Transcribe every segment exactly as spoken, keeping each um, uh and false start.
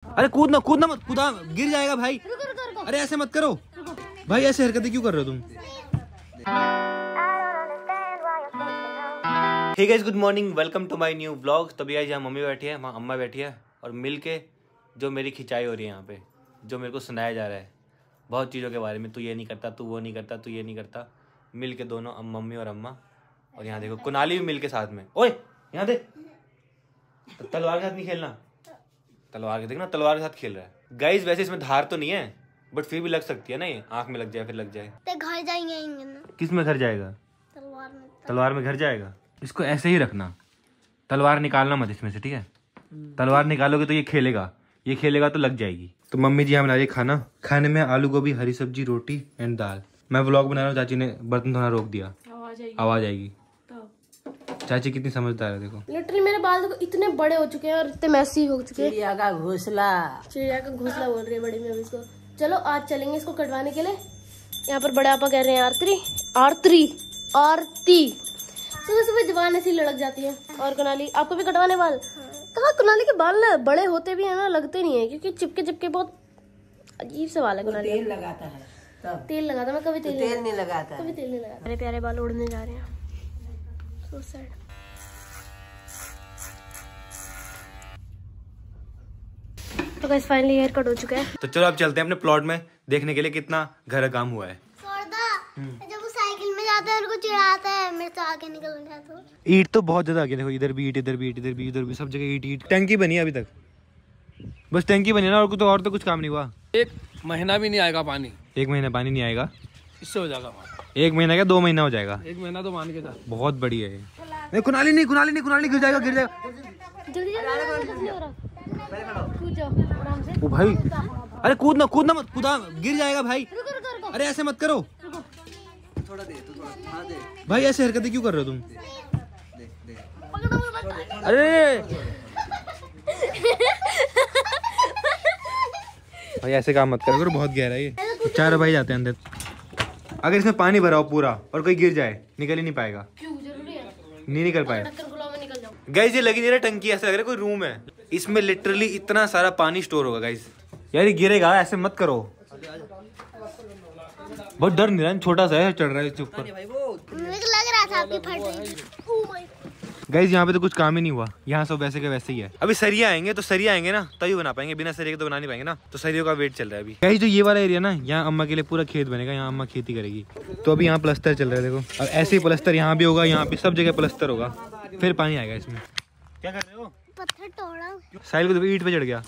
अरे कूदना कूदना मत, कूदा गिर जाएगा भाई। अरे ऐसे मत करो भाई, ऐसे हरकतें क्यों कर रहे हो तुम? Hey guys, good morning, welcome to my new vlog. तभी गाइस यहाँ मम्मी बैठी है, वहाँ अम्मा बैठी है और मिल के जो मेरी खिंचाई हो रही है यहाँ पे, जो मेरे को सुनाया जा रहा है बहुत चीज़ों के बारे में। तू ये नहीं करता, तू वो नहीं करता, तू ये नहीं करता। मिल के दोनों मम्मी और अम्मा, और यहाँ देखो कुनाली भी मिल के साथ में। ओए यहाँ दे, तलवार के साथ नहीं खेलना, तलवार के देखना, तलवार के साथ खेल रहा है। गाइस वैसे इसमें धार तो नहीं है, बट फिर भी लग सकती है ना, ये आँख में लग जाए फिर लग जाए तो घर जाएंगे ना। किस में घर जाएगा? तलवार में। तलवार में घर जाएगा। इसको ऐसे ही रखना, तलवार निकालना मत इसमें से, ठीक है? तलवार निकालोगे तो ये खेलेगा, ये खेलेगा तो लग जाएगी। तो मम्मी जी यहाँ बना रही है खाना। खाने में आलू गोभी, हरी सब्जी, रोटी एंड दाल। मैं व्लॉग बना रहा हूँ, चाची ने बर्तन धोना रोक दिया। आवाज आएगी। चाची कितनी समझदार है, देखो। लिटरली मेरे बाल देखो इतने बड़े हो चुके हैं और इतने मैसी हो चुके हैं। चिड़िया का घोंसला, चिड़िया का घोंसला बोल रही है बड़ी मम्मी इसको। चलो आज चलेंगे इसको कटवाने के लिए। यहाँ पर बड़े आपा कह रहे हैं आरती आरती आरती। सुबह सुबह जवान ऐसी लड़क जाती है। और कुनाली, आपको भी कटवाने बाल? कहाँ कुनाली के बाल ना बड़े होते भी है ना, लगते नहीं है, क्योंकि चिपके चिपके बहुत अजीब से बाल है कुनाली। तेल लगाता है तब। तेल लगाता, मैं कभी तेल तेल नहीं लगाता, कभी तेल नहीं लगाता। मेरे प्यारे बाल उड़ने जा रहे हैं। So sad. तो गाइस फाइनली हेयर कट हो चुका है। तो चलो अब चलते हैं अपने प्लॉट में देखने के लिए कितना घर काम हुआ है। जब वो साइकिल में जाता है उनको चिढ़ाता है, मेरे तो आगे निकल जाता है। ईट तो बहुत ज्यादा आगे, देखो इधर भी ईट, इधर भी ईट, इधर भी, इधर भी, सब जगह ईट ईट। टंकी बनी है अभी तक, बस टंकी बनी ना, और तो और तो कुछ काम नहीं हुआ। एक महीना भी नहीं आएगा पानी, एक महीना पानी नहीं आएगा, इससे हो जाएगा। एक महीना क्या, दो महीना हो जाएगा। एक महीना तो मान के जा। बहुत बढ़िया है। नहीं कुनाली नहीं, कुनाली नहीं, कुनाली गिर जाएगा, गिर जाएगा। जल्दी जल्दी ओ भाई, अरे कूदना कूदना मत, कूदा गिर जाएगा भाई। अरे ऐसे मत करो थोड़ा दे, तो थोड़ा दे भाई, ऐसे हरकतें क्यों कर रहे हो तुम? अरे भाई ऐसे काम मत करो, बहुत गहरा है ये। चार भाई जाते हैं अंदर। अगर इसमें पानी भरा हो पूरा और कोई गिर जाए, निकल ही नहीं पाएगा। क्यों जरूरी है? नहीं निकल पाएगा। गाइस ये लगी नहीं रहा टंकी, ऐसा लग रहा है कोई रूम है। इसमें लिटरली इतना सारा पानी स्टोर होगा गाइस। यार ये गिरेगा, ऐसे मत करो। बहुत डर नहीं रहा, छोटा सा है, चढ़ रहा है इसके ऊपर। मुझे लग रहा था आपकी फट गई। Oh my God. गाइस यहाँ पे तो कुछ काम ही नहीं हुआ, यहाँ सब वैसे के वैसे ही है। अभी सरिया आएंगे तो सरिया आएंगे ना तभी बना पाएंगे, बिना सरिया के तो बना नहीं पाएंगे ना। तो सरियों का वेट चल रहा है अभी। गाइस जो ये वाला एरिया ना, यहाँ अम्मा के लिए पूरा खेत बनेगा, यहाँ अम्मा खेती करेगी। तो अभी यहाँ प्लस्तर चल रहा है, देखो। और ऐसे ही प्लस्तर यहाँ भी होगा, यहाँ पे सब जगह प्लस्तर होगा, फिर पानी आएगा इसमें। क्या कर रहे हो? पत्थर तोड़ा। साहिल को तो ईंट पे चढ़ गया।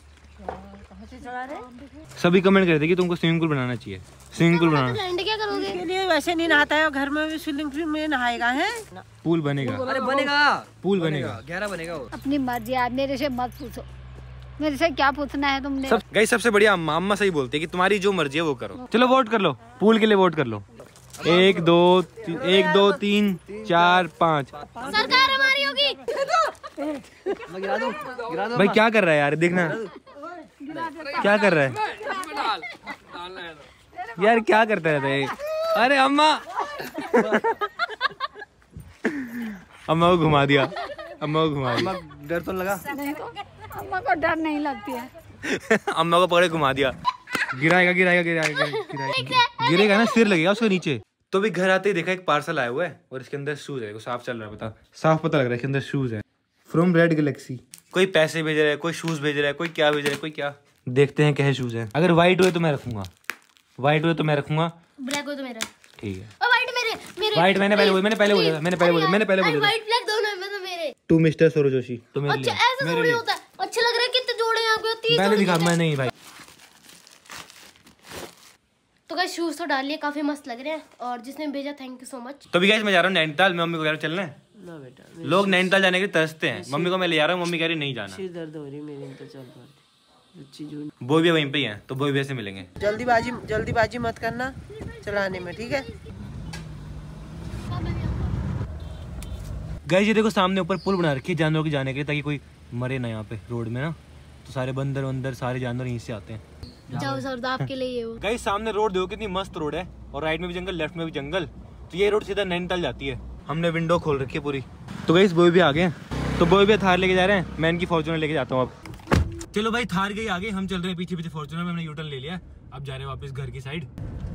सभी कमेंट कर रहे थे कि तुमको स्विमिंग पूल बनाना चाहिए। स्विमिंग पूल बनाना क्या करोगे? के लिए वैसे नहीं नहाता है, घर में भी स्विमिंग पूल में नहाएगा है। पूल बनेगा। अरे बनेगा, पूल बनेगा, गहरा बनेगा वो। अपनी मर्जी, आप मेरे से मत पूछो, मेरे से क्या पूछना है तुमने। सब गाइस सबसे बढ़िया अम्मा, अम्मा सही बोलते हैं कि तुम्हारी जो मर्जी है वो करो। चलो वोट कर लो, पूल के लिए वोट कर लो। एक दो एक दो तीन चार पाँच। सरकार हमारी होगी। गिरा दो, गिरा दो भाई क्या कर रहा है यार, देखना क्या कर रहा है यार, क्या करता रहता है। अरे अम्मा अम्मा को घुमा दिया, अम्मा को घुमा दिया। डर तो लगा? नहीं तो अम्मा को डर नहीं लगती है। अम्मा को पकड़े घुमा दिया। गिराएगा गिराएगा गिराएगा गिराएगा गिरेगा ना, सिर लगेगा उसके नीचे। तो भी घर आते ही देखा एक पार्सल आया हुआ है और इसके अंदर शूज है, साफ चल रहा है, बता साफ पता लग रहा है इसके अंदर शूज है। From red galaxy. कोई पैसे भेज रहा है, कोई शूज भेज रहा है, कोई क्या भेज रहा है, कोई क्या। देखते हैं क्या शूज है। अगर व्हाइट हुए तो मैं रखूंगा, व्हाइट हुए तो मैं रखूंगा, ब्लैक हो तो मेरा। ठीक है। और व्हाइट मेरे मेरे व्हाइट मैंने पहले मैंने पहले बोला था, मैंने पहले बोला मैंने पहले बोला था। व्हाइट ब्लैक दोनों है, मतलब मेरे। टू मिस्टर सौरव जोशी तो मेरे लिए। अच्छा ऐसा थोड़ी होता है। अच्छा लग रहा है, कितने जोड़े यहाँ पे होती है। पहले दिखा, मैं नहीं भाई। तो गाइस शूज तो डाल लिए, काफी मस्त लग रहे हैं। और जिसने भेजा थैंक यू सो मच। तो भी गाइस मैं जा रहा हूँ नैनीताल, मम्मी को कह रहा हूँ चलना है। ना बेटा, लोग नैनीताल जाने के लिए तरसते हैं, मम्मी को मैं ले जा रहा हूँ, मम्मी कह रही नहीं जाना। सिर दर्द हो रही मेरी, तो चल पड़ती। बोई भी वहीं पे ही है, तो बोई भी से मिलेंगे। जल्दीबाजी जल्दीबाजी मत करना चलाने में, ठीक है? गाइस ये देखो सामने ऊपर पुल बना रखी है जानवरों के जाने के लिए, ताकि कोई मरे ना यहाँ पे रोड में ना। तो सारे बंदर वंदर सारे जानवर यहीं से आते हैं। जाओ सरदार आपके लिए ये वो। गाइस सामने रोड देखो कितनी मस्त रोड है, और राइट में भी जंगल, लेफ्ट में भी जंगल। तो ये रोड सीधा नैनीताल जाती है। हमने विंडो खोल रखी है पूरी। तो गाइस बोई भी आ गए, तो बोई भी थार लेके जा रहे हैं, मैं इनकी फॉर्च्यूनर लेके जाता हूँ अब। चलो भाई थार गई आगे, हम चल रहे हैं पीछे पीछे फॉर्च्यूनर में, हमने यूटर्न ले लिया, अब जा रहे हैं वापस घर की साइड।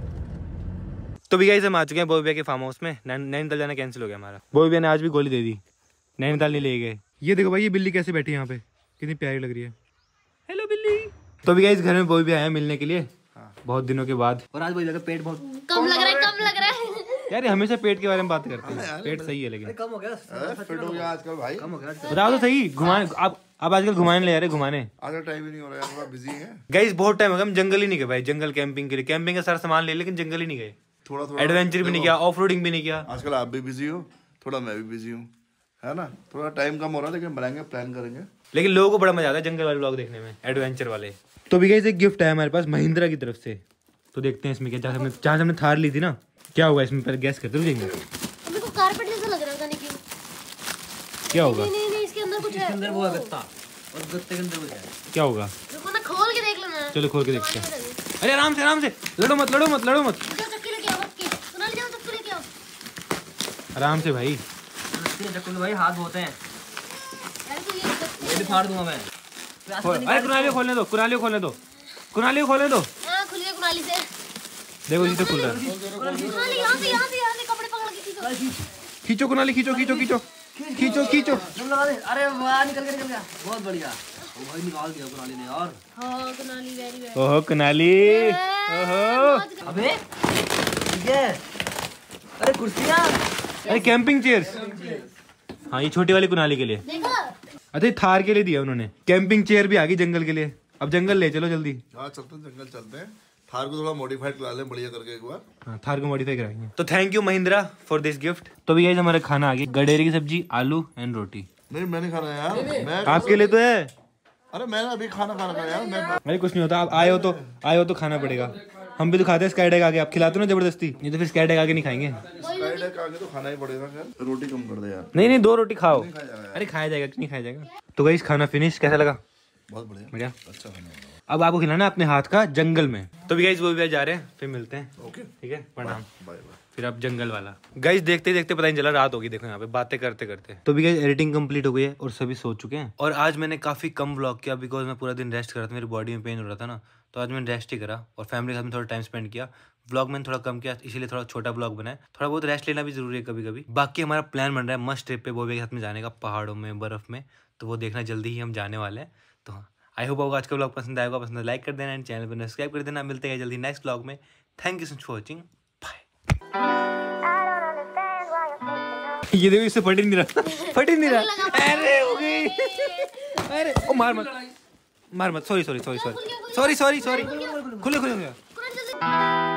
तो भैया हम आ चुके हैं बॉबी भैया के फार्म हाउस में। नैनीताल जाना कैंसिल हो गया हमारा। बॉबी भैया ने आज भी गोली दे दी, नैनीताल नहीं ले गए। ये देखो भाई ये बिल्ली कैसे बैठी है यहाँ पे, कितनी प्यारी लग रही है। हेलो बिल्ली। तो भैया इस घर में बॉबी भैया आया मिलने के लिए बहुत दिनों के बाद। और आज वही पेट बहुत कम लग रहा है, कम लग रहा है यार हमेशा पेट के बारे में बात करते हैं, पेट सही है लेकिन कम हो गया, फिट हो गया आजकल भाई। कम हो गया। बताओ तो सही। घुमाने आप आप आजकल घुमाने ले जा रहे, घुमाने आजकल टाइम ही नहीं हो रहा है, थोड़ा बिजी है। गाइस बहुत टाइम हो गया, हम जंगल ही नहीं गए भाई। जंगल कैंपिंग के लिए कैंपिंग का सारा सामान ले, लेकिन जंगल ही नहीं गए। थोड़ा थोड़ा एडवेंचर भी नहीं किया, ऑफ रोडिंग भी नहीं किया। आजकल आप भी बिजी हो, थोड़ा मैं भी बिजी हूँ, है ना। थोड़ा टाइम कम हो रहा है, लेकिन बनाएंगे, प्लान करेंगे। लेकिन लोगों को बड़ा मजा आता है जंगल वाले व्लॉग देखने में, एडवेंचर वाले। तो भी गाइस एक गिफ्ट है हमारे पास महिंद्रा की तरफ से, तो देखते हैं इसमें क्या। जहाँ हमने जहाँ से हमने थार ली थी ना, क्या होगा इसमें, पहले गैस करते रुकेंगे। मेरे को कारपेट जैसा लग रहा है, नहीं क्यों। क्या होगा नहीं नहीं नहीं, इसके अंदर कुछ है। अंदर वो है गत्ता, और गत्ते के अंदर वो है। क्या होगा, रुको ना, खोल के देख लेना। चलो खोल के देखते हैं। अरे आराम से आराम से, लड़ो मत लड़ो मत लड़ो मत, जाओ चक्की लेके आओ, चक्की सुना ले, जाओ चक्की लेके आओ। आराम से भाई। चक्कू भाई हाथ धोते हैं, अरे तो ये ये भी फाड़ दूंगा मैं। अरे कुनाली खोलने दो, कुनाली खोलने दो, कुनाली खोलने दो। हां खुल गया कुनाली से। देखो जी तो खुल रहा है। हां यहां से यहां से यहां से कपड़े पकड़ के खींचो। खींचो कुनाली, खींचो खींचो खींचो खींचो खींचो। तुम लगा दे। अरे वाह, निकल गया निकल गया, बहुत बढ़िया। ओ भाई निकाल दिया कुनाली ने यार। हां कुनाली वेरी वेरी। ओहो कुनाली, ओहो। अबे ठीक है। अरे कुर्सियां, अरे कैंपिंग चेयर्स। हाँ ये छोटी वाली कुनाली के लिए। देखो अरे थार के लिए दिया उन्होंने। कैंपिंग चेयर भी आ गई जंगल के लिए। अब जंगल ले चलो जल्दी। हाँ चलते हैं, जंगल चलते हैं। थार को थोड़ा मॉडिफाइड करा लें बढ़िया करके एक बार। हाँ थार को मॉडिफाई कराएंगे। तो thank you Mahindra for this gift. तो भी गाइस हमारा खाना आ गया, गडेरी की सब्जी, आलू एंड रोटी। नहीं मैंने खाना है यार, मैं आपके लिए तो है। अरे मैंने अभी खाना खाना था यार। मैं अरे कुछ नहीं होता, आप आए हो तो आए हो तो खाना पड़ेगा। हम भी तो खाते हैं स्काई डेक आगे, आप खिलाते हो ना जबरदस्ती, नहीं तो फिर स्काई डेक आगे नहीं खाएंगे। स्काई डेक आगे तो खाना ही पड़ेगा। खैर रोटी कम कर दे यार। नहीं नहीं दो रोटी खाओ। अरे खाया जाएगा, नहीं खाया जाएगा। तो गाइस खाना फिनिश, कैसा लगा? बहुत बढ़िया बढ़िया। अच्छा खाना। अब आपको खिलाना अपने हाथ का जंगल में। तो भी गाइस वो भी जा रहे हैं, फिर मिलते हैं। ओके ठीक है, प्रणाम। Bye bye. फिर अब जंगल वाला। गाइस देखते देखते पता नहीं चला रात होगी, देखो यहाँ पे बातें करते करते। तो भी गाइस एडिटिंग कंप्लीट हो गई है और सभी सो चुके हैं। और आज मैंने काफी कम व्लॉग किया, बिकॉज मैं पूरा दिन रेस्ट कर रहा था, मेरी बॉडी में पेन हो रहा था ना, तो आज मैंने रेस्ट ही करा और फैमिली के साथ में थोड़ा टाइम स्पेंड किया। व्लॉग मैंने थोड़ा कम किया, इसीलिए थोड़ा छोटा व्लॉग बनाया। थोड़ा बहुत रेस्ट लेना भी जरूरी है कभी कभी। बाकी हमारा प्लान बन रहा है मस्त ट्रिप पे बॉबी के साथ में जाने का, पहाड़ों में, बर्फ में, तो वो देखना जल्दी ही हम जाने वाले हैं। तो आई होप आपको आज का व्लॉग पसंद आएगा, पसंद लाइक कर देना एंड चैनल पर सब्सक्राइब कर देना। मिलते हैं जल्दी नेक्स्ट व्लॉग में। Thank you so much for watching, bye. ये देखो इससे फट ही नहीं रहा, फट ही नहीं रहा। अरे हो गई। अरे ओ मार मत मार मत, sorry sorry sorry sorry sorry sorry sorry. खुले खुले खुले।